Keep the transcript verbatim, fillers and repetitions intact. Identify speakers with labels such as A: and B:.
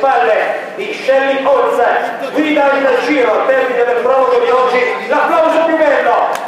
A: spalle di Shelly Holz, guida il giro al termine del prologo di oggi, l'applauso più bello